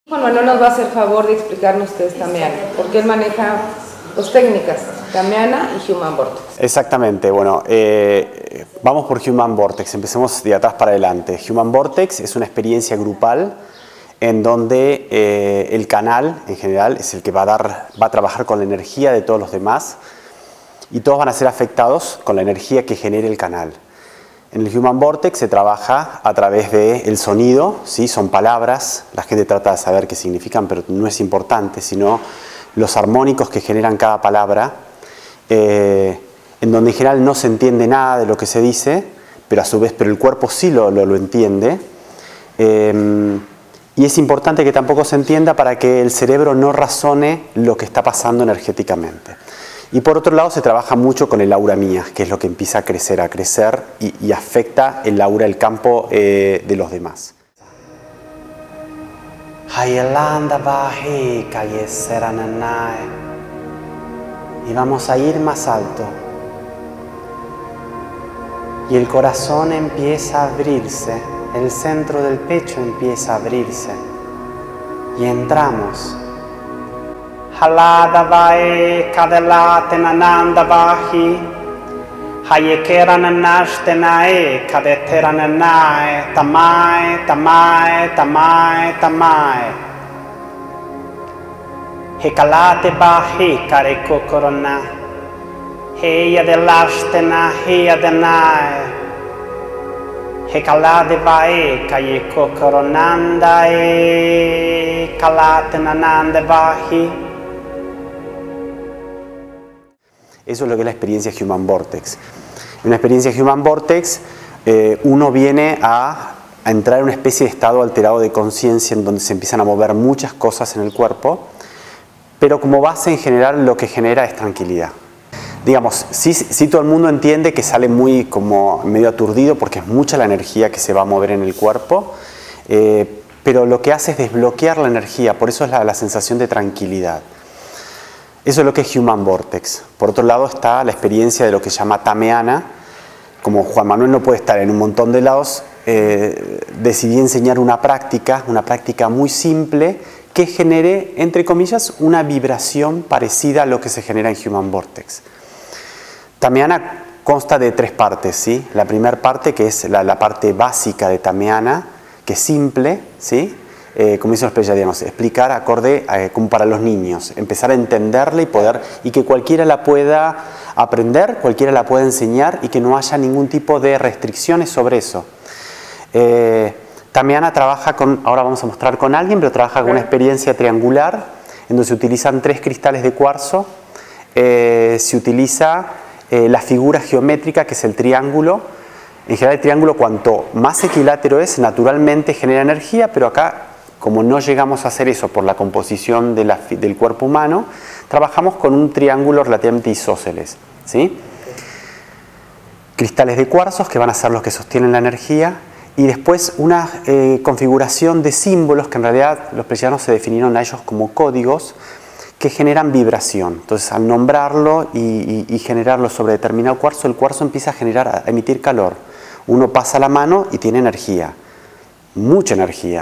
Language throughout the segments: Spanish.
Juan Manuel nos va a hacer favor de explicarnos qué es Tamiana, porque él maneja dos técnicas, Tamiana y Human Vortex. Exactamente, bueno, vamos por Human Vortex, empecemos de atrás para adelante. Human Vortex es una experiencia grupal en donde el canal en general es el que va a trabajar con la energía de todos los demás y todos van a ser afectados con la energía que genere el canal. En el Human Vortex se trabaja a través del sonido, ¿sí? Son palabras, la gente trata de saber qué significan, pero no es importante, sino los armónicos que generan cada palabra, en donde en general no se entiende nada de lo que se dice, pero a su vez el cuerpo sí lo entiende. Y es importante que tampoco se entienda para que el cerebro no razone lo que está pasando energéticamente. Y por otro lado se trabaja mucho con el aura mía, que es lo que empieza a crecer y afecta el aura, el campo de los demás. Y vamos a ir más alto. Y el corazón empieza a abrirse, el centro del pecho empieza a abrirse. Y entramos. Haladavae kadelatenanandavahi Hayekerananashtenae kadeterananae Tamae, tamae, tamae, tamae Hekalate bahi karekokorona Heyadelashtena heyadenae Hekaladevae kayekokoronandae Kalatenanandevahi. Eso es lo que es la experiencia Human Vortex. En una experiencia Human Vortex, uno viene a entrar en una especie de estado alterado de conciencia en donde se empiezan a mover muchas cosas en el cuerpo, pero como base en general lo que genera es tranquilidad. Digamos, sí todo el mundo entiende que sale muy como medio aturdido porque es mucha la energía que se va a mover en el cuerpo, pero lo que hace es desbloquear la energía, por eso es la sensación de tranquilidad. Eso es lo que es Human Vortex. Por otro lado está la experiencia de lo que se llama Tamiana. Como Juan Manuel no puede estar en un montón de lados, decidí enseñar una práctica muy simple que genere, entre comillas, una vibración parecida a lo que se genera en Human Vortex. Tamiana consta de tres partes, ¿sí? La primera parte, que es la parte básica de Tamiana, que es simple, ¿sí? Como dicen los pleyadianos, explicar acorde como para los niños, empezar a entenderla y que cualquiera la pueda aprender, cualquiera la pueda enseñar y que no haya ningún tipo de restricciones sobre eso. Tamiana trabaja con, ahora vamos a mostrar con alguien, pero trabaja con una experiencia triangular, en donde se utilizan 3 cristales de cuarzo, se utiliza la figura geométrica que es el triángulo. En general el triángulo cuanto más equilátero es, naturalmente genera energía, pero acá como no llegamos a hacer eso por la composición del cuerpo humano, trabajamos con un triángulo relativamente isósceles, ¿sí? Cristales de cuarzos que van a ser los que sostienen la energía y después una configuración de símbolos que en realidad los pleyadianos se definieron a ellos como códigos que generan vibración. Entonces al nombrarlo y generarlo sobre determinado cuarzo, el cuarzo empieza a emitir calor. Uno pasa la mano y tiene energía, mucha energía.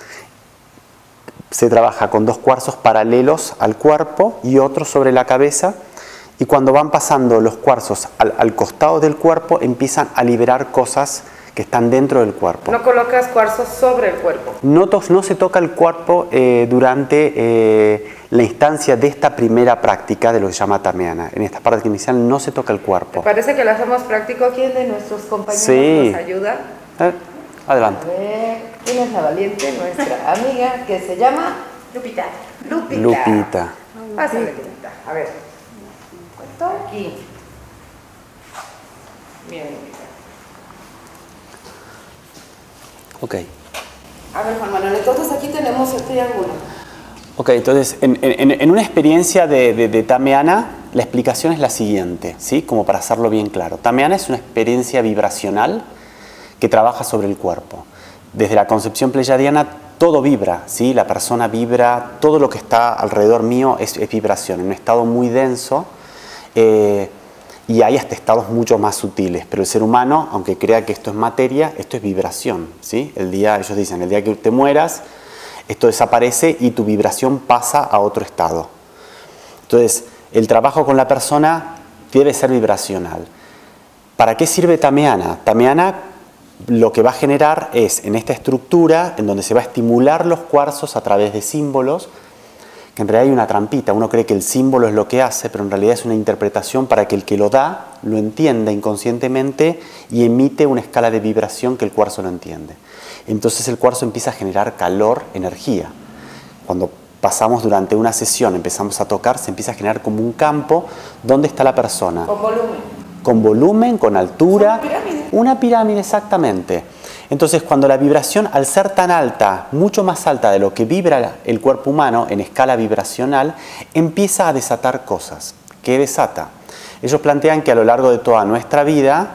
Se trabaja con 2 cuarzos paralelos al cuerpo y otro sobre la cabeza, y cuando van pasando los cuarzos al costado del cuerpo empiezan a liberar cosas que están dentro del cuerpo. ¿No colocas cuarzos sobre el cuerpo? No se toca el cuerpo durante la instancia de esta primera práctica de lo que se llama Tamiana. En esta parte inicial no se toca el cuerpo. ¿Te parece que lo hacemos práctico? ¿Quién de nuestros compañeros nos ayuda? Adelante. A ver, ¿quién es la valiente? Nuestra amiga que se llama Lupita. Lupita. Pásale, Lupita. A ver. ¿Cuánto? Aquí. Bien, Lupita. Ok. A ver, Juan Manuel, entonces aquí tenemos el triángulo. Ok, entonces en una experiencia de Tamiana, la explicación es la siguiente, ¿sí? Como para hacerlo bien claro. Tamiana es una experiencia vibracional que trabaja sobre el cuerpo. Desde la concepción pleyadiana todo vibra, ¿sí? La persona vibra, todo lo que está alrededor mío es vibración, en un estado muy denso, y hay hasta estados mucho más sutiles, pero el ser humano, aunque crea que esto es materia, esto es vibración, ¿sí? Ellos dicen, el día que te mueras, Esto desaparece y tu vibración pasa a otro estado. Entonces, el trabajo con la persona debe ser vibracional. ¿Para qué sirve Tameana? Tameana lo que va a generar es, en esta estructura, en donde se va a estimular los cuarzos a través de símbolos, que en realidad hay una trampita. Uno cree que el símbolo es lo que hace, pero en realidad es una interpretación para que el que lo da lo entienda inconscientemente y emite una escala de vibración que el cuarzo no entiende. Entonces el cuarzo empieza a generar calor, energía. Cuando pasamos durante una sesión, empezamos a tocar, se empieza a generar como un campo donde está la persona. Con volumen. Con volumen, con altura. ¿Una pirámide? Una pirámide, exactamente. Entonces, cuando la vibración, al ser tan alta, mucho más alta de lo que vibra el cuerpo humano en escala vibracional, empieza a desatar cosas. ¿Qué desata? Ellos plantean que a lo largo de toda nuestra vida,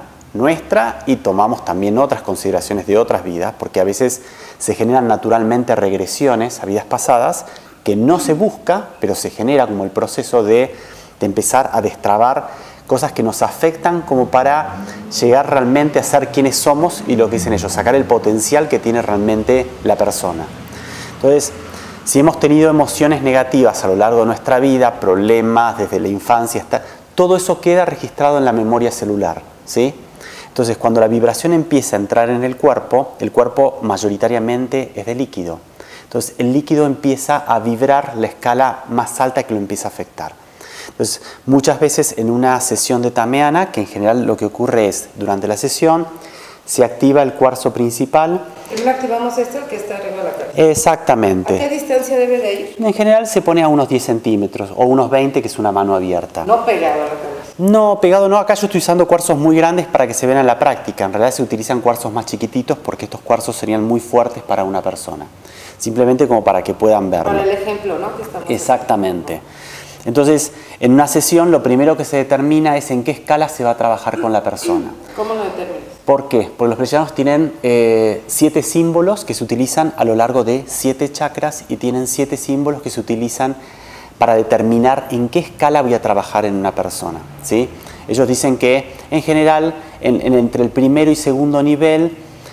y tomamos también otras consideraciones de otras vidas, porque a veces se generan naturalmente regresiones a vidas pasadas, que no se busca, pero se genera como el proceso de empezar a destrabar cosas que nos afectan como para llegar realmente a ser quienes somos y lo que dicen ellos, sacar el potencial que tiene realmente la persona. Entonces, si hemos tenido emociones negativas a lo largo de nuestra vida, problemas desde la infancia, todo eso queda registrado en la memoria celular, ¿sí? Entonces, cuando la vibración empieza a entrar en el cuerpo mayoritariamente es de líquido. Entonces, el líquido empieza a vibrar la escala más alta que lo empieza a afectar. Entonces, muchas veces en una sesión de Tameana, que en general lo que ocurre es, durante la sesión, se activa el cuarzo principal. Primero activamos el que está arriba de la cabeza. Exactamente. ¿A qué distancia debe de ir? En general se pone a unos 10 centímetros o unos 20, que es una mano abierta. No pegado a la cabeza. No, pegado no. Acá yo estoy usando cuarzos muy grandes para que se vean en la práctica. En realidad se utilizan cuarzos más chiquititos porque estos cuarzos serían muy fuertes para una persona. Simplemente como para que puedan verlo. Para el ejemplo, ¿no? Que estamos Exactamente. Entonces, en una sesión lo primero que se determina es en qué escala se va a trabajar con la persona. ¿Cómo lo determinas? ¿Por qué? Porque los pleyadianos tienen 7 símbolos que se utilizan a lo largo de 7 chakras y tienen 7 símbolos que se utilizan para determinar en qué escala voy a trabajar en una persona, ¿sí? Ellos dicen que, en general, entre el primero y segundo nivel,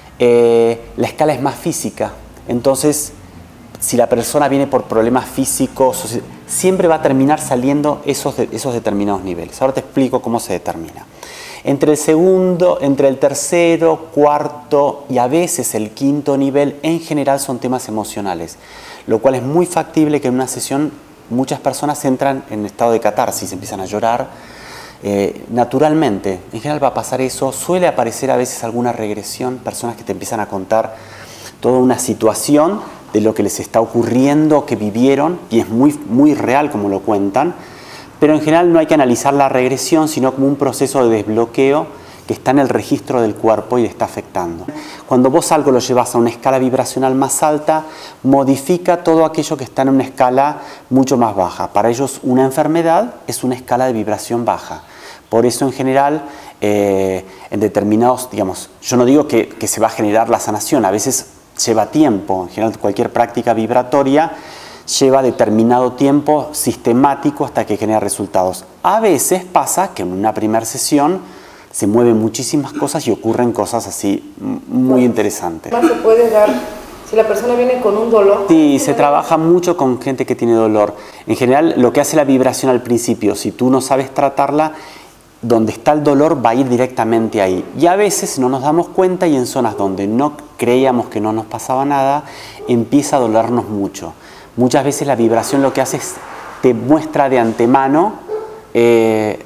la escala es más física. Entonces, si la persona viene por problemas físicos, siempre va a terminar saliendo esos determinados niveles. Ahora te explico cómo se determina. Entre el tercero, cuarto y a veces el quinto nivel, en general son temas emocionales, lo cual es muy factible que en una sesión muchas personas entran en estado de catarsis, empiezan a llorar. Naturalmente, en general va a pasar eso. Suele aparecer a veces alguna regresión, personas que te empiezan a contar toda una situación de lo que les está ocurriendo, que vivieron, y es muy, muy real como lo cuentan, pero en general no hay que analizar la regresión, sino como un proceso de desbloqueo que está en el registro del cuerpo y le está afectando. Cuando vos algo lo llevas a una escala vibracional más alta, modifica todo aquello que está en una escala mucho más baja. Para ellos una enfermedad es una escala de vibración baja. Por eso en general, en determinados, digamos, yo no digo que se va a generar la sanación, a veces lleva tiempo. En general cualquier práctica vibratoria lleva determinado tiempo sistemático hasta que genera resultados. A veces pasa que en una primera sesión se mueven muchísimas cosas y ocurren cosas así muy interesantes. ¿Más se puede dar si la persona viene con un dolor? Sí, se trabaja mucho con gente que tiene dolor. En general, lo que hace la vibración al principio, si tú no sabes tratarla, donde está el dolor va a ir directamente ahí. Y a veces no nos damos cuenta y en zonas donde no creíamos que no nos pasaba nada, empieza a dolernos mucho. Muchas veces la vibración lo que hace es te muestra de antemano qué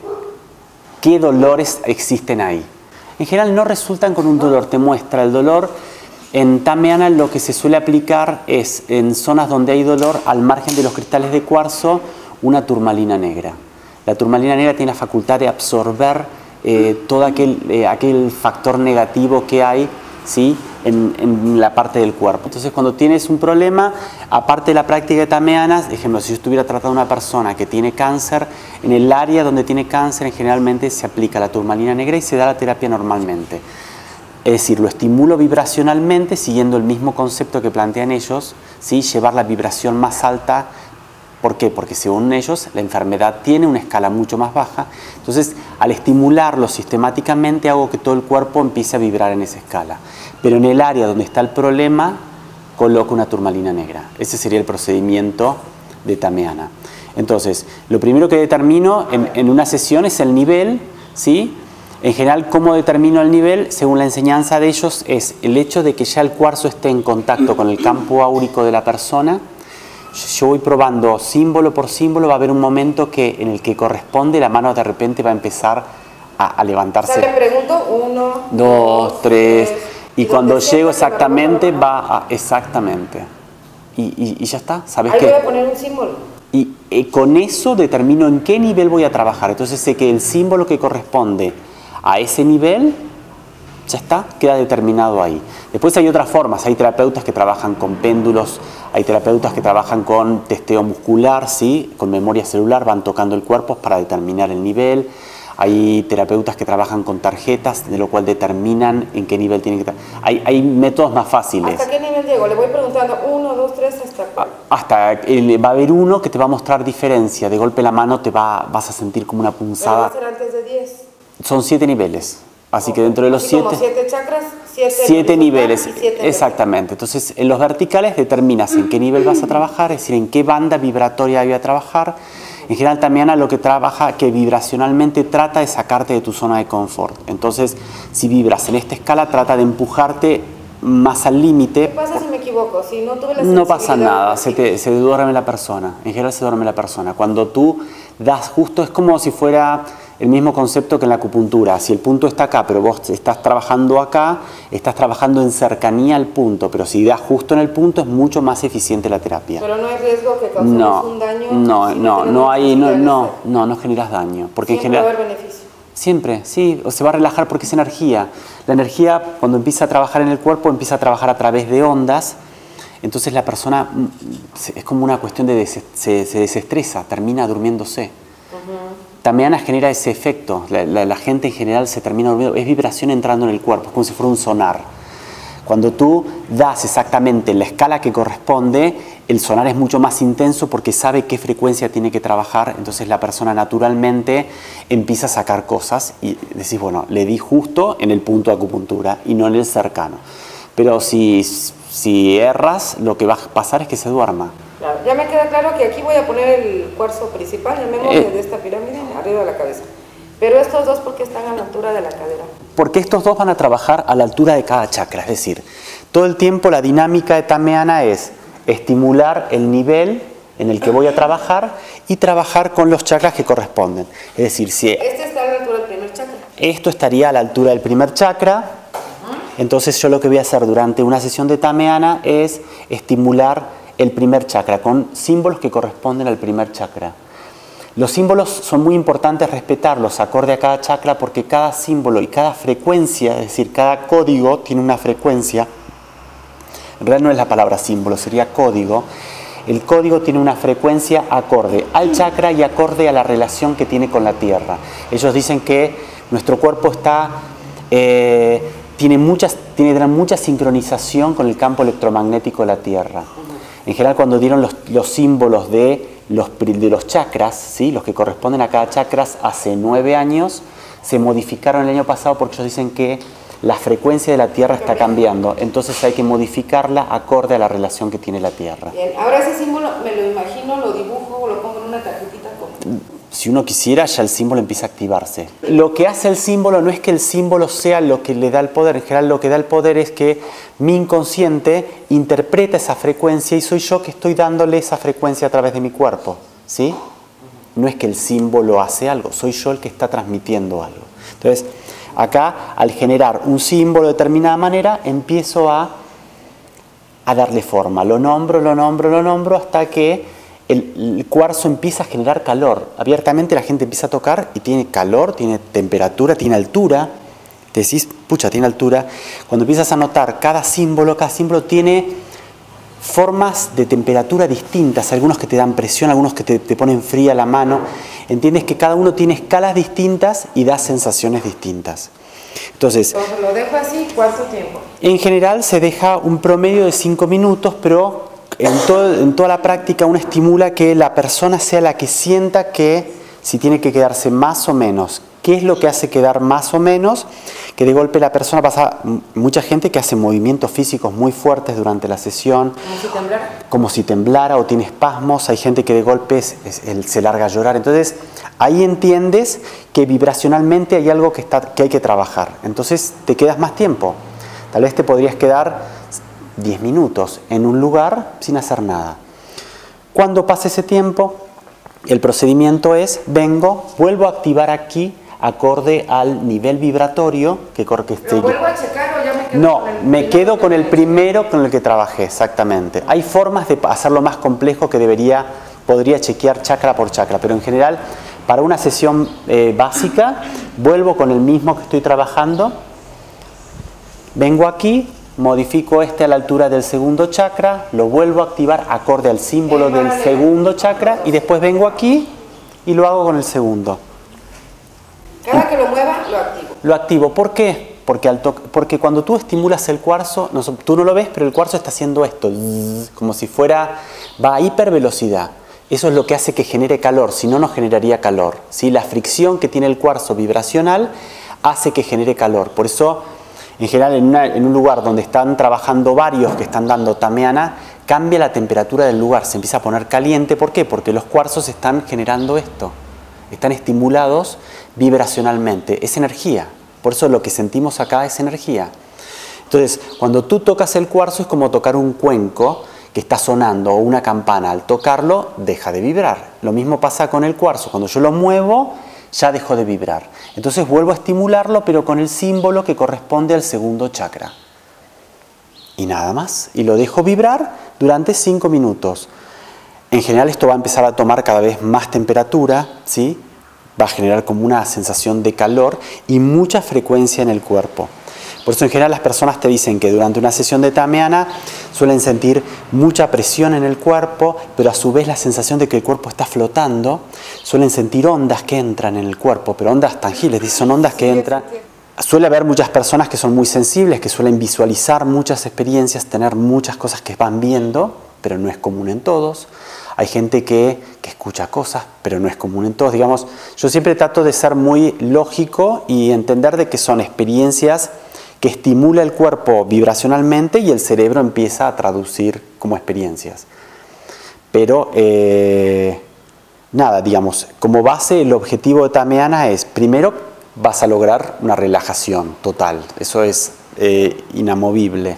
dolores existen ahí. En general no resultan con un dolor, te muestra el dolor. En Tameana lo que se suele aplicar es en zonas donde hay dolor, al margen de los cristales de cuarzo, una turmalina negra. La turmalina negra tiene la facultad de absorber todo aquel factor negativo que hay, ¿sí?, en la parte del cuerpo. Entonces, cuando tienes un problema, aparte de la práctica de Tameanas, por ejemplo, si yo estuviera tratando a una persona que tiene cáncer, en el área donde tiene cáncer, generalmente se aplica la turmalina negra y se da la terapia normalmente. Es decir, lo estimulo vibracionalmente, siguiendo el mismo concepto que plantean ellos, ¿sí?, llevar la vibración más alta. ¿Por qué? Porque según ellos la enfermedad tiene una escala mucho más baja. Entonces, al estimularlo sistemáticamente hago que todo el cuerpo empiece a vibrar en esa escala. Pero en el área donde está el problema, coloco una turmalina negra. Ese sería el procedimiento de Tameana. Entonces, lo primero que determino en una sesión es el nivel, ¿sí? En general, ¿cómo determino el nivel? Según la enseñanza de ellos, es el hecho de que ya el cuarzo esté en contacto con el campo áurico de la persona. Yo voy probando símbolo por símbolo, va a haber un momento en el que corresponde, la mano de repente va a empezar a levantarse. O sea, le pregunto 1, 2, 3, y cuando llego exactamente va a... Exactamente. Y ya está, ¿sabes qué? Ahí voy a poner un símbolo. Y con eso determino en qué nivel voy a trabajar. Entonces sé que el símbolo que corresponde a ese nivel, ya está, queda determinado ahí. Después hay otras formas, hay terapeutas que trabajan con péndulos, hay terapeutas que trabajan con testeo muscular, ¿sí? Con memoria celular, van tocando el cuerpo para determinar el nivel. Hay terapeutas que trabajan con tarjetas, de lo cual determinan en qué nivel tienen que trabajar. Hay métodos más fáciles. ¿Hasta qué nivel llego? Le voy preguntando 1, 2, 3, ¿hasta cuál? Va a haber uno que te va a mostrar diferencia. De golpe la mano vas a sentir como una punzada. ¿Pero va a ser antes de 10? Son 7 niveles. Así que dentro de los 7... Como 7 chakras, 7 niveles. Y 7 exactamente. Entonces, en los verticales determinas en qué nivel vas a trabajar, es decir, en qué banda vibratoria voy a trabajar. En general, Tameana lo que trabaja, que vibracionalmente trata de sacarte de tu zona de confort. Entonces, si vibras en esta escala, trata de empujarte más al límite. ¿Qué pasa si me equivoco? Si no tuve la No pasa sensibilidad, nada, se duerme la persona. En general se duerme la persona. Cuando tú das justo, es como si fuera el mismo concepto que en la acupuntura. Si el punto está acá, pero vos estás trabajando acá, estás trabajando en cercanía al punto, pero si das justo en el punto es mucho más eficiente la terapia. Pero no hay riesgo que causemos un daño. No generas daño. Porque siempre en general, va a haber beneficio. Siempre, sí, o se va a relajar porque es energía. La energía, cuando empieza a trabajar en el cuerpo, empieza a trabajar a través de ondas. Entonces la persona, es como una cuestión de se desestresa, termina durmiéndose. Tameana genera ese efecto, la gente en general se termina durmiendo, es vibración entrando en el cuerpo, es como si fuera un sonar. Cuando tú das exactamente la escala que corresponde, el sonar es mucho más intenso porque sabe qué frecuencia tiene que trabajar, entonces la persona naturalmente empieza a sacar cosas y decís, bueno, le di justo en el punto de acupuntura y no en el cercano. Pero si erras, lo que va a pasar es que se duerma. Claro, ya me queda claro que aquí voy a poner el cuarzo principal, llamémosle de esta pirámide, arriba de la cabeza. Pero estos dos, ¿por qué están a la altura de la cadera? Porque estos dos van a trabajar a la altura de cada chakra, es decir, todo el tiempo la dinámica de Tameana es estimular el nivel en el que voy a trabajar y trabajar con los chakras que corresponden. Es decir, si este está a la altura del primer chakra. Esto estaría a la altura del primer chakra, entonces yo lo que voy a hacer durante una sesión de Tameana es estimular el primer chakra con símbolos que corresponden al primer chakra. Los símbolos son muy importantes respetarlos acorde a cada chakra porque cada símbolo y cada frecuencia, es decir, cada código tiene una frecuencia. En realidad no es la palabra símbolo, sería código. El código tiene una frecuencia acorde al chakra y acorde a la relación que tiene con la Tierra. Ellos dicen que nuestro cuerpo tiene mucha sincronización con el campo electromagnético de la Tierra. En general, cuando dieron los símbolos de los chakras, ¿sí? Los que corresponden a cada chakra, hace 9 años, se modificaron el año pasado porque ellos dicen que la frecuencia de la Tierra está cambiando. Entonces hay que modificarla acorde a la relación que tiene la Tierra. Bien, ahora ese símbolo me lo imagino, lo dibujo o lo pongo en una tarjetita. Si uno quisiera, ya el símbolo empieza a activarse. Lo que hace el símbolo no es que el símbolo sea lo que le da el poder. En general, lo que da el poder es que mi inconsciente interpreta esa frecuencia y soy yo que estoy dándole esa frecuencia a través de mi cuerpo, ¿sí? No es que el símbolo hace algo, soy yo el que está transmitiendo algo. Entonces, acá, al generar un símbolo de determinada manera, empiezo a darle forma. Lo nombro hasta que el cuarzo empieza a generar calor. Abiertamente la gente empieza a tocar y tiene calor, tiene temperatura, tiene altura. Te decís, pucha, tiene altura. Cuando empiezas a notar cada símbolo tiene formas de temperatura distintas. Algunos que te dan presión, algunos que te ponen fría la mano. Entiendes que cada uno tiene escalas distintas y da sensaciones distintas. Entonces, lo dejo así, ¿cuánto tiempo? En general se deja un promedio de 5 minutos, pero en toda la práctica uno estimula que la persona sea la que sienta que si tiene que quedarse más o menos. ¿Qué es lo que hace quedar más o menos? Que de golpe la persona pasa, mucha gente que hace movimientos físicos muy fuertes durante la sesión. ¿Como si temblara? Como si temblara o tiene espasmos. Hay gente que de golpe se larga a llorar. Entonces, ahí entiendes que vibracionalmente hay algo que hay que trabajar. Entonces, te quedas más tiempo. Tal vez te podrías quedar 10 minutos en un lugar sin hacer nada. Cuando pase ese tiempo, el procedimiento es, vengo, vuelvo a activar aquí, acorde al nivel vibratorio que esté. ¿Lo vuelvo a checar o ya me quedo No, con el me quedo con el primero con el que trabajé, exactamente. Hay formas de hacerlo más complejo que podría chequear chakra por chakra, pero en general, para una sesión básica, vuelvo con el mismo que estoy trabajando, vengo aquí, modifico a la altura del segundo chakra, lo vuelvo a activar acorde al símbolo del segundo chakra y después vengo aquí y lo hago con el segundo. Cada que lo mueva, lo activo. Lo activo. ¿Por qué? Porque cuando tú estimulas el cuarzo, tú no lo ves, pero el cuarzo está haciendo esto, como si va a hipervelocidad. Eso es lo que hace que genere calor, si no, no generaría calor. ¿Sí? La fricción que tiene el cuarzo vibracional hace que genere calor. Por eso, en general, en un lugar donde están trabajando varios que están dando tameana, cambia la temperatura del lugar, se empieza a poner caliente. ¿Por qué? Porque los cuarzos están generando esto. Están estimulados vibracionalmente, es energía, por eso lo que sentimos acá es energía. Entonces, cuando tú tocas el cuarzo es como tocar un cuenco que está sonando o una campana, al tocarlo deja de vibrar. Lo mismo pasa con el cuarzo, cuando yo lo muevo ya dejó de vibrar. Entonces vuelvo a estimularlo, pero con el símbolo que corresponde al segundo chakra. Y nada más, y lo dejo vibrar durante 5 minutos. En general esto va a empezar a tomar cada vez más temperatura, ¿sí? Va a generar como una sensación de calor y mucha frecuencia en el cuerpo. Por eso en general las personas te dicen que durante una sesión de tameana suelen sentir mucha presión en el cuerpo, pero a su vez la sensación de que el cuerpo está flotando. Suelen sentir ondas que entran en el cuerpo, pero ondas tangibles, son ondas que entran. Suele haber muchas personas que son muy sensibles, que suelen visualizar muchas experiencias, tener muchas cosas que van viendo, pero no es común en todos. Hay gente que escucha cosas, pero no es común en todos. Digamos, yo siempre trato de ser muy lógico y entender de que son experiencias que estimula el cuerpo vibracionalmente y el cerebro empieza a traducir como experiencias. Pero, nada, digamos, como base el objetivo de tameana es, primero vas a lograr una relajación total, eso es inamovible.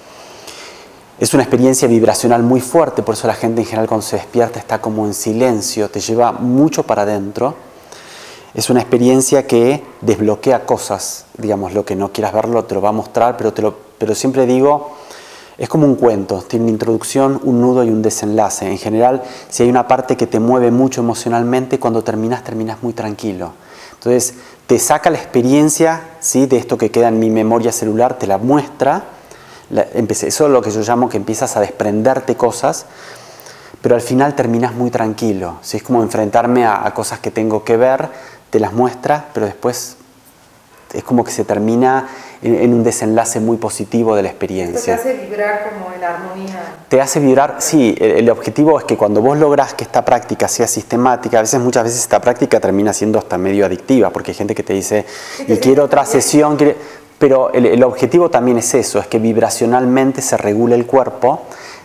Es una experiencia vibracional muy fuerte, por eso la gente en general cuando se despierta está como en silencio, te lleva mucho para adentro. Es una experiencia que desbloquea cosas, digamos, lo que no quieras verlo te lo va a mostrar, pero siempre digo, es como un cuento, tiene una introducción, un nudo y un desenlace. En general, si hay una parte que te mueve mucho emocionalmente, cuando terminas muy tranquilo. Entonces, te saca la experiencia, ¿sí?, de esto que queda en mi memoria celular, te la muestra. Eso es lo que yo llamo que empiezas a desprenderte cosas, pero al final terminas muy tranquilo. ¿Sí? Es como enfrentarme a cosas que tengo que ver, te las muestra, pero después es como que se termina en un desenlace muy positivo de la experiencia. Esto te hace vibrar como en armonía. Te hace vibrar, sí, el objetivo es que cuando vos lográs que esta práctica sea sistemática, muchas veces esta práctica termina siendo hasta medio adictiva, porque hay gente que te dice, y quiero otra sesión, pero el objetivo también es eso, es que vibracionalmente se regule el cuerpo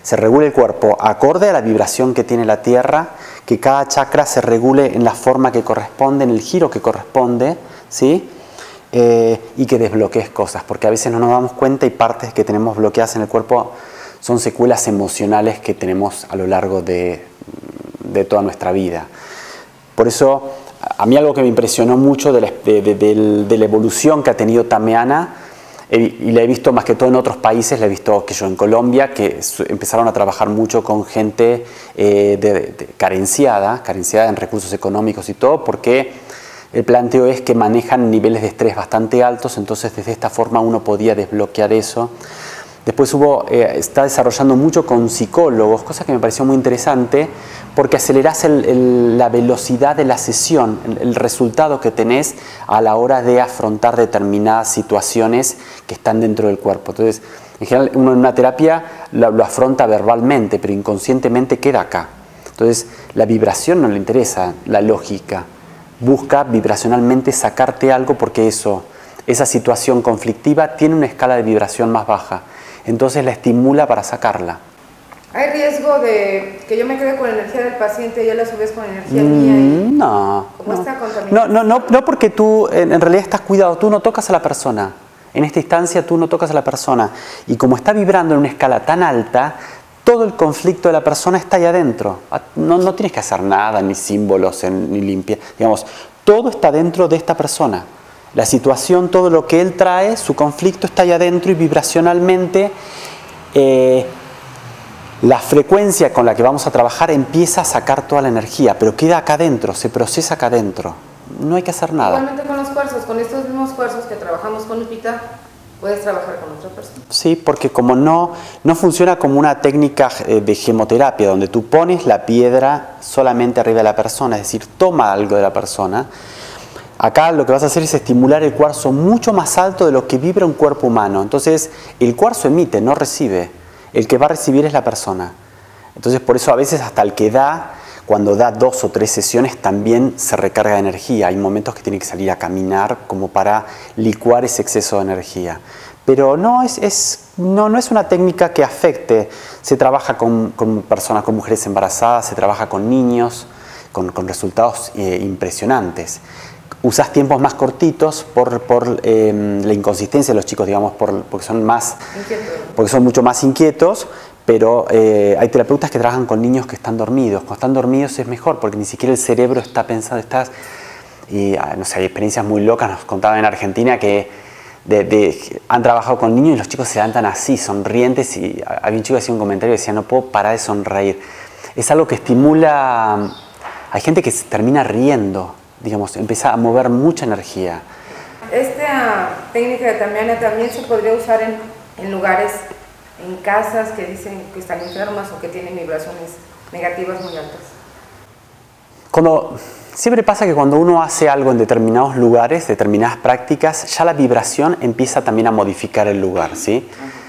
acorde a la vibración que tiene la Tierra, que cada chakra se regule en la forma que corresponde, en el giro que corresponde, ¿sí? Y que desbloquees cosas, porque a veces no nos damos cuenta y partes que tenemos bloqueadas en el cuerpo son secuelas emocionales que tenemos a lo largo de toda nuestra vida. Por eso, a mí algo que me impresionó mucho de la evolución que ha tenido tameana, y la he visto más que todo en otros países, la he visto que yo en Colombia, que empezaron a trabajar mucho con gente carenciada en recursos económicos y todo, porque el planteo es que manejan niveles de estrés bastante altos, entonces desde esta forma uno podía desbloquear eso. Después está desarrollando mucho con psicólogos, cosa que me pareció muy interesante, porque acelerás la velocidad de la sesión, el resultado que tenés a la hora de afrontar determinadas situaciones que están dentro del cuerpo. Entonces, en general, uno en una terapia lo afronta verbalmente, pero inconscientemente queda acá. Entonces, la vibración no le interesa, la lógica. busca vibracionalmente sacarte algo porque esa situación conflictiva tiene una escala de vibración más baja. Entonces la estimula para sacarla. ¿Hay riesgo de que yo me quede con la energía del paciente y él a su vez con energía mía? Y No. ¿cómo está contaminado? No, porque tú en realidad estás cuidado, tú no tocas a la persona. En esta instancia tú no tocas a la persona. Y como está vibrando en una escala tan alta, todo el conflicto de la persona está ahí adentro. No tienes que hacer nada, ni símbolos, ni limpiar. Digamos, todo está dentro de esta persona. La situación, todo lo que él trae, su conflicto está ahí adentro y vibracionalmente la frecuencia con la que vamos a trabajar empieza a sacar toda la energía, pero queda acá adentro, se procesa acá adentro. No hay que hacer nada. Igualmente con los cuarzos, con estos mismos cuarzos que trabajamos con Lupita, puedes trabajar con otra persona. Sí, porque como no funciona como una técnica de gemoterapia, donde tú pones la piedra solamente arriba de la persona, es decir, toma algo de la persona. Acá lo que vas a hacer es estimular el cuarzo mucho más alto de lo que vibra un cuerpo humano. Entonces, el cuarzo emite, no recibe. El que va a recibir es la persona. Entonces, por eso a veces hasta el que da, cuando da 2 o 3 sesiones, también se recarga de energía. Hay momentos que tiene que salir a caminar como para licuar ese exceso de energía. Pero no es una técnica que afecte. Se trabaja con personas, con mujeres embarazadas, se trabaja con niños, con resultados impresionantes. Usas tiempos más cortitos por la inconsistencia de los chicos, digamos, porque son mucho más inquietos, pero hay terapeutas que trabajan con niños que están dormidos. Cuando están dormidos es mejor, porque ni siquiera el cerebro está pensando, y no sé, hay experiencias muy locas, nos contaban en Argentina que han trabajado con niños y los chicos se levantan así, sonrientes, y había un chico que hacía un comentario y decía, no puedo parar de sonreír. Es algo que estimula, hay gente que se termina riendo, digamos, empieza a mover mucha energía. Esta técnica de Tamiana también se podría usar en lugares, en casas que dicen que están enfermas o que tienen vibraciones negativas muy altas. Siempre pasa que cuando uno hace algo en determinados lugares, determinadas prácticas, ya la vibración empieza también a modificar el lugar, ¿sí?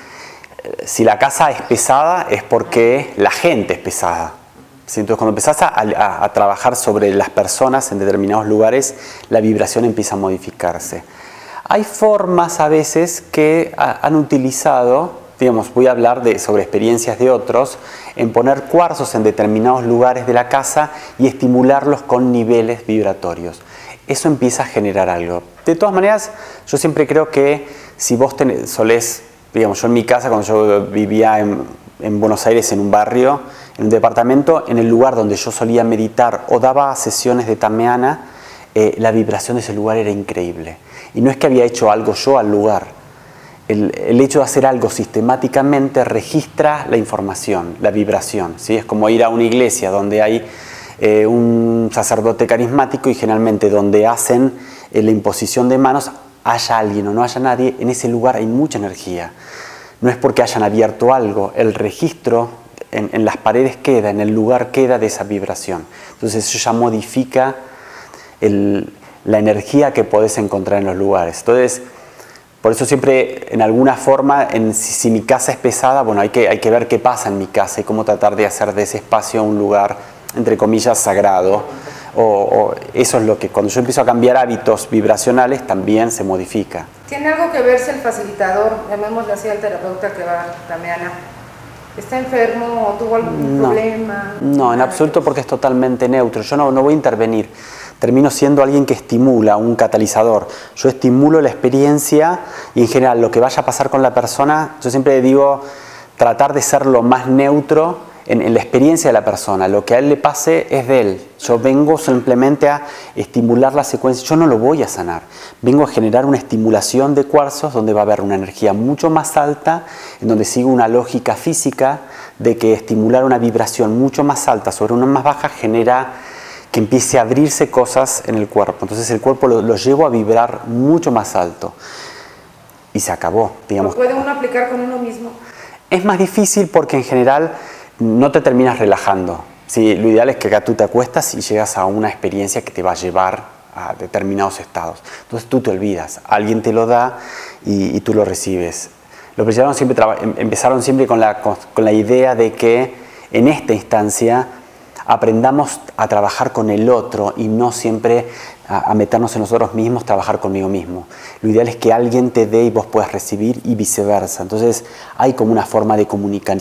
Si la casa es pesada es porque la gente es pesada. Entonces, cuando empezás a trabajar sobre las personas en determinados lugares, la vibración empieza a modificarse. Hay formas a veces que han utilizado, digamos, voy a hablar sobre experiencias de otros, en poner cuarzos en determinados lugares de la casa y estimularlos con niveles vibratorios. Eso empieza a generar algo. De todas maneras, yo siempre creo que si vos solés, digamos, yo en mi casa, cuando yo vivía en Buenos Aires, en un barrio, en un departamento, en el lugar donde yo solía meditar o daba sesiones de Tamiana, la vibración de ese lugar era increíble. Y no es que había hecho algo yo al lugar. El hecho de hacer algo sistemáticamente registra la información, la vibración, ¿sí? Es como ir a una iglesia donde hay un sacerdote carismático y generalmente donde hacen la imposición de manos, haya alguien o no haya nadie, en ese lugar hay mucha energía. No es porque hayan abierto algo, el registro en las paredes queda, en el lugar queda de esa vibración. Entonces eso ya modifica la energía que podés encontrar en los lugares. Entonces, por eso siempre, en alguna forma, si mi casa es pesada, bueno, hay que ver qué pasa en mi casa y cómo tratar de hacer de ese espacio un lugar, entre comillas, sagrado. Eso es lo que, cuando yo empiezo a cambiar hábitos vibracionales, también se modifica. ¿Tiene algo que ver si el facilitador, llamémosle así al terapeuta que va a Tamiana, está enfermo o tuvo algún problema? No, en absoluto, porque es totalmente neutro. Yo no voy a intervenir. Termino siendo alguien que estimula, un catalizador. Yo estimulo la experiencia y en general lo que vaya a pasar con la persona, yo siempre digo tratar de ser lo más neutro en la experiencia de la persona. Lo que a él le pase es de él. Yo vengo simplemente a estimular la secuencia. Yo no lo voy a sanar. Vengo a generar una estimulación de cuarzos donde va a haber una energía mucho más alta, en donde sigo una lógica física de que estimular una vibración mucho más alta sobre una más baja genera que empiece a abrirse cosas en el cuerpo. Entonces el cuerpo lo llevo a vibrar mucho más alto. Y se acabó, digamos. ¿Puede uno aplicar con uno mismo? Es más difícil porque en general no te terminas relajando. Sí, lo ideal es que acá tú te acuestas y llegas a una experiencia que te va a llevar a determinados estados. Entonces tú te olvidas, alguien te lo da y tú lo recibes. Los brasileños siempre empezaron siempre con la idea de que en esta instancia aprendamos a trabajar con el otro y no siempre a meternos en nosotros mismos, trabajar conmigo mismo. Lo ideal es que alguien te dé y vos puedas recibir y viceversa. Entonces hay como una forma de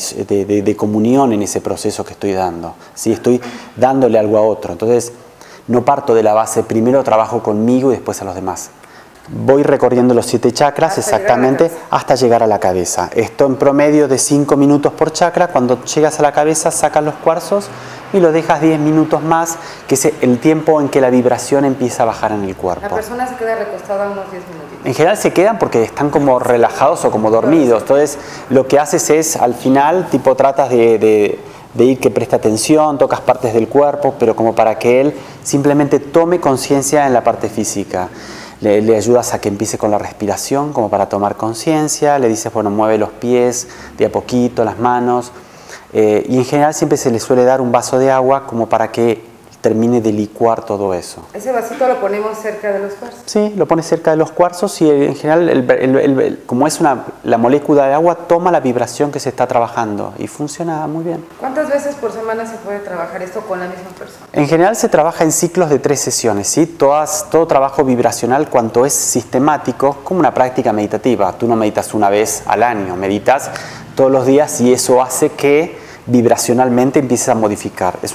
comunión en ese proceso que estoy dando. ¿Sí? Estoy dándole algo a otro. Entonces no parto de la base, primero trabajo conmigo y después a los demás. Voy recorriendo los 7 chakras exactamente hasta llegar a la cabeza. Esto en promedio de 5 minutos por chakra. Cuando llegas a la cabeza sacas los cuarzos y lo dejas 10 minutos más, que es el tiempo en que la vibración empieza a bajar en el cuerpo. La persona se queda recostada unos 10 minutitos. En general se quedan porque están como relajados o como dormidos. Entonces lo que haces es al final tipo tratas de ir que preste atención, tocas partes del cuerpo, pero como para que él simplemente tome conciencia en la parte física. Le ayudas a que empiece con la respiración, como para tomar conciencia, le dices, bueno, mueve los pies de a poquito, las manos, y en general siempre se le suele dar un vaso de agua como para que termine de licuar todo eso. ¿Ese vasito lo ponemos cerca de los cuarzos? Sí, lo pones cerca de los cuarzos y en general, como es la molécula de agua, toma la vibración que se está trabajando y funciona muy bien. ¿Cuántas veces por semana se puede trabajar esto con la misma persona? En general se trabaja en ciclos de 3 sesiones, ¿sí? Todo trabajo vibracional, cuanto es sistemático, como una práctica meditativa. Tú no meditas una vez al año, meditas todos los días y eso hace que vibracionalmente empieces a modificar. Es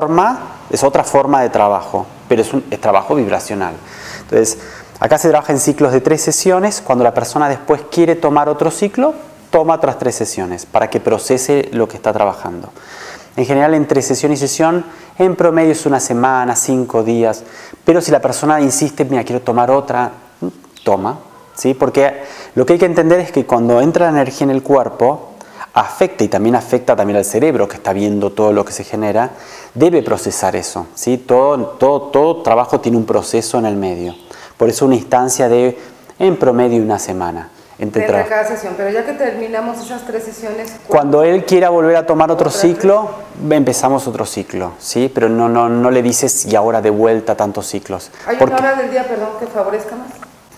otra forma de trabajo, pero es trabajo vibracional. Entonces, acá se trabaja en ciclos de 3 sesiones. Cuando la persona después quiere tomar otro ciclo, toma otras 3 sesiones para que procese lo que está trabajando. En general, entre sesión y sesión, en promedio es una semana, 5 días. Pero si la persona insiste, mira, quiero tomar otra, toma. ¿Sí? Porque lo que hay que entender es que cuando entra la energía en el cuerpo, afecta al cerebro que está viendo todo lo que se genera, debe procesar eso. ¿Sí? Todo trabajo tiene un proceso en el medio. Por eso una instancia de, en promedio, una semana. Entre cada sesión, pero ya que terminamos esas 3 sesiones... Cuando él quiera volver a tomar otro ciclo, empezamos otro ciclo, ¿sí? Pero no le dices y ahora de vuelta tantos ciclos. ¿Hay una hora del día, perdón, que favorezca más?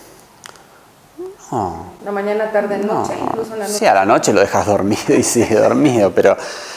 No. La mañana, tarde, noche, incluso en la noche. Sí, a la noche lo dejas dormido y sigue dormido, pero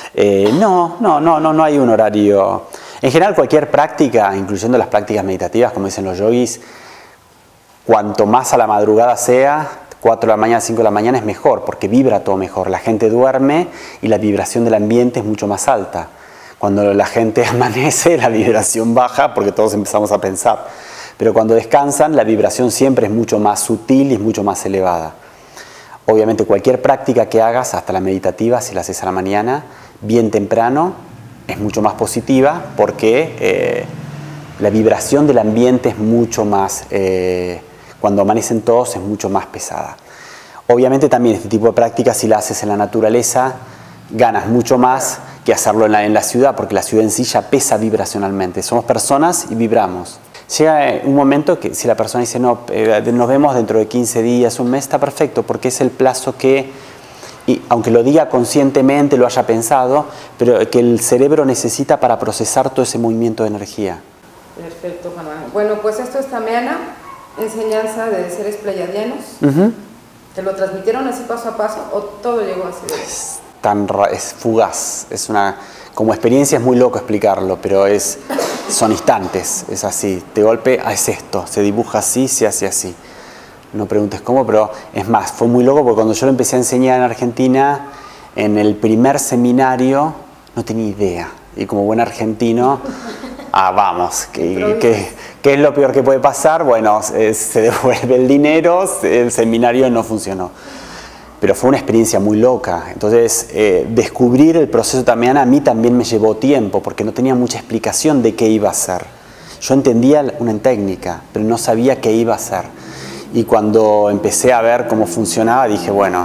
no hay un horario. En general, cualquier práctica, incluyendo las prácticas meditativas, como dicen los yogis, cuanto más a la madrugada sea, 4 de la mañana, 5 de la mañana es mejor, porque vibra todo mejor. La gente duerme y la vibración del ambiente es mucho más alta. Cuando la gente amanece, la vibración baja porque todos empezamos a pensar. Pero cuando descansan, la vibración siempre es mucho más sutil y es mucho más elevada. Obviamente cualquier práctica que hagas, hasta la meditativa, si la haces a la mañana, bien temprano, es mucho más positiva porque la vibración del ambiente es mucho más, cuando amanecen todos, es mucho más pesada. Obviamente también este tipo de prácticas, si la haces en la naturaleza, ganas mucho más que hacerlo en la ciudad, porque la ciudad en sí ya pesa vibracionalmente. Somos personas y vibramos. Llega un momento que si la persona dice, no, nos vemos dentro de 15 días, un mes, está perfecto, porque es el plazo que, y aunque lo diga conscientemente, lo haya pensado, pero que el cerebro necesita para procesar todo ese movimiento de energía. Perfecto, Juan Manuel. Bueno, pues esto es Tameana, enseñanza de seres pleiadianos. ¿Te lo transmitieron así paso a paso o todo llegó así de eso? Es fugaz, como experiencia es muy loco explicarlo, pero son instantes, es así, de golpe es esto, se dibuja así, se hace así. No preguntes cómo, pero es más, fue muy loco porque cuando yo lo empecé a enseñar en Argentina, en el primer seminario, no tenía idea. Y como buen argentino, vamos, ¿qué es lo peor que puede pasar? Bueno, se devuelve el dinero, el seminario no funcionó. Pero fue una experiencia muy loca. Entonces, descubrir el proceso Tameana a mí también me llevó tiempo, porque no tenía mucha explicación de qué iba a hacer. Yo entendía una técnica, pero no sabía qué iba a hacer. Y cuando empecé a ver cómo funcionaba, dije, bueno,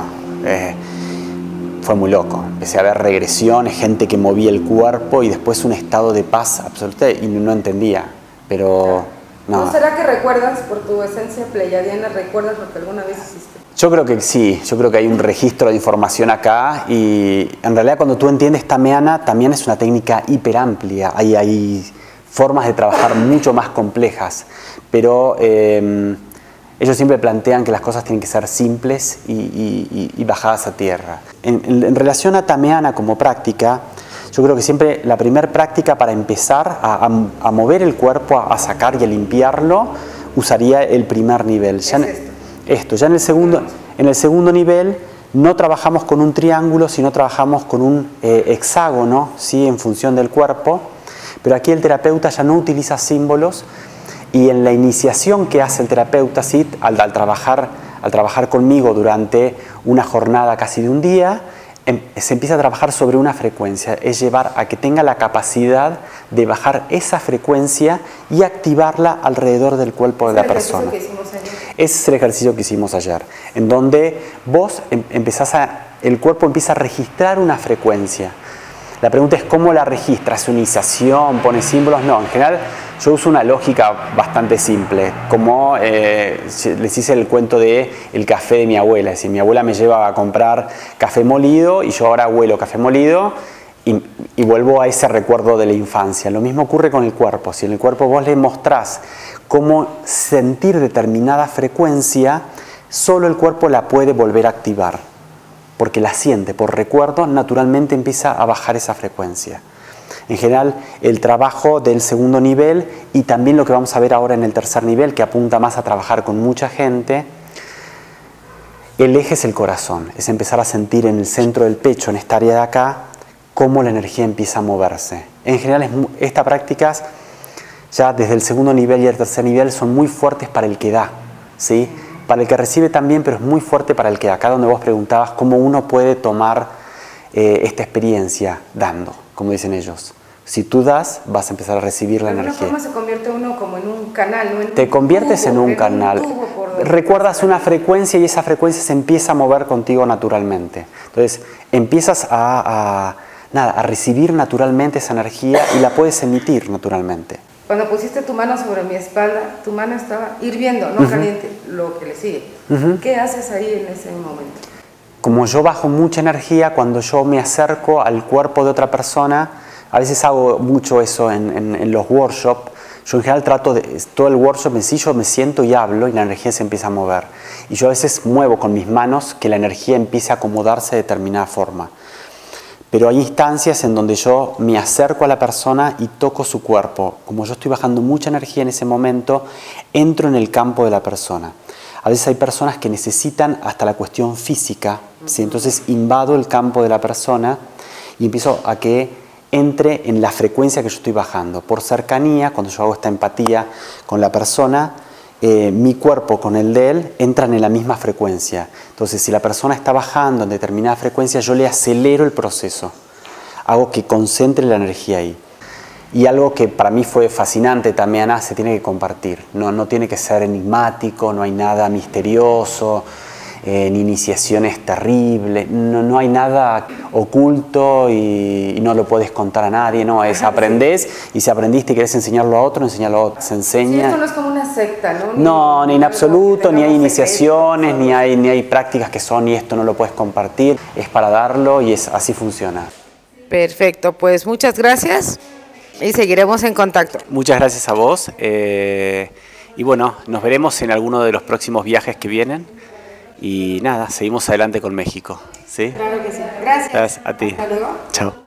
fue muy loco. Empecé a ver regresiones, gente que movía el cuerpo y después un estado de paz absoluta y no entendía. Pero no. ¿No será que recuerdas, por tu esencia pleiadiana, recuerdas lo que alguna vez hiciste? Yo creo que sí, yo creo que hay un registro de información acá y en realidad cuando tú entiendes Tameana, también es una técnica hiper amplia, hay formas de trabajar mucho más complejas, pero ellos siempre plantean que las cosas tienen que ser simples y bajadas a tierra. En relación a Tameana como práctica, Yo creo que siempre la primera práctica para empezar a mover el cuerpo, a sacar y a limpiarlo, usaría el primer nivel. Ya en el segundo nivel no trabajamos con un triángulo, sino trabajamos con un hexágono, ¿sí? En función del cuerpo, pero aquí el terapeuta ya no utiliza símbolos y en la iniciación que hace el terapeuta, ¿sí? al trabajar conmigo durante una jornada casi de un día, se empieza a trabajar sobre una frecuencia, es llevar a que tenga la capacidad de bajar esa frecuencia y activarla alrededor del cuerpo de la persona. Ese es el ejercicio que hicimos ayer, en donde vos el cuerpo empieza a registrar una frecuencia. La pregunta es cómo la registra, ¿es una iniciación, pone símbolos? No, en general yo uso una lógica bastante simple, como les hice el cuento de el café de mi abuela. Es decir, mi abuela me lleva a comprar café molido y yo ahora huelo café molido y vuelvo a ese recuerdo de la infancia. Lo mismo ocurre con el cuerpo. Si en el cuerpo vos le mostrás cómo sentir determinada frecuencia, solo el cuerpo la puede volver a activar, porque la siente por recuerdo, naturalmente empieza a bajar esa frecuencia. En general, el trabajo del segundo nivel y también lo que vamos a ver ahora en el tercer nivel, que apunta más a trabajar con mucha gente, el eje es el corazón, es empezar a sentir en el centro del pecho, en esta área de acá, cómo la energía empieza a moverse. En general, estas prácticas, ya desde el segundo nivel y el tercer nivel, son muy fuertes para el que da, ¿sí? Para el que recibe también, pero es muy fuerte para el que da. Acá donde vos preguntabas cómo uno puede tomar esta experiencia dando, como dicen ellos. Si tú das, vas a empezar a recibir la energía. De alguna forma se convierte uno como en un canal, ¿no? Te conviertes en un canal. Recuerdas una frecuencia y esa frecuencia se empieza a mover contigo naturalmente. Entonces, empiezas a recibir naturalmente esa energía y la puedes emitir naturalmente. Cuando pusiste tu mano sobre mi espalda, tu mano estaba hirviendo, no caliente, lo que le sigue. ¿Qué haces ahí en ese momento? Como yo bajo mucha energía, cuando yo me acerco al cuerpo de otra persona, a veces hago mucho eso en los workshops. Yo en general trato de, todo el workshop en sí, yo me siento y hablo y la energía se empieza a mover. Y yo a veces muevo con mis manos que la energía empiece a acomodarse de determinada forma. Pero hay instancias en donde yo me acerco a la persona y toco su cuerpo. Como yo estoy bajando mucha energía en ese momento, entro en el campo de la persona. A veces hay personas que necesitan hasta la cuestión física, ¿sí? Entonces invado el campo de la persona y empiezo a que entre en la frecuencia que yo estoy bajando. Por cercanía, cuando yo hago esta empatía con la persona, mi cuerpo con el de él entran en la misma frecuencia. Entonces, si la persona está bajando en determinada frecuencia, yo le acelero el proceso. Hago que concentre la energía ahí. Y algo que para mí fue fascinante también, se tiene que compartir. No tiene que ser enigmático, no hay nada misterioso, ni iniciaciones terribles, no hay nada oculto y no lo puedes contar a nadie, no, es aprendés y si aprendiste y querés enseñarlo a otro, enseñarlo a otro, se enseña. Sí, esto no es como una secta, ¿no? No, ni en absoluto, ni hay iniciaciones, ni hay prácticas que son y esto no lo puedes compartir, es para darlo y así funciona. Perfecto, pues muchas gracias y seguiremos en contacto. Muchas gracias a vos y bueno, nos veremos en alguno de los próximos viajes que vienen. Y nada, seguimos adelante con México, ¿sí? Claro que sí. Gracias. Gracias a ti. Hasta luego. Chao.